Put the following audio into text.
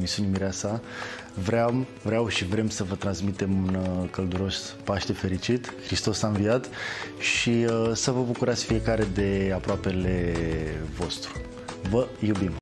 emisiunii Mireasa. Vreau și vrem să vă transmitem un călduros Paște fericit, Hristos a înviat, și să vă bucurați fiecare de aproapele vostru. Vă iubim!